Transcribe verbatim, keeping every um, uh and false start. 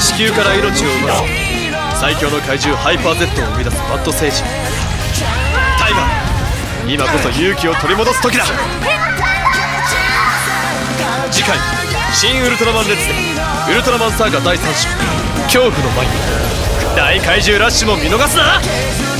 地球から命を奪う最強の怪獣ハイパー Z を生み出すバッド星人タイガー、今こそ勇気を取り戻す時だ。次回「新ウルトラマンレッツ」でウルトラマンサーガだいさん章恐怖の舞大怪獣ラッシュも見逃すな。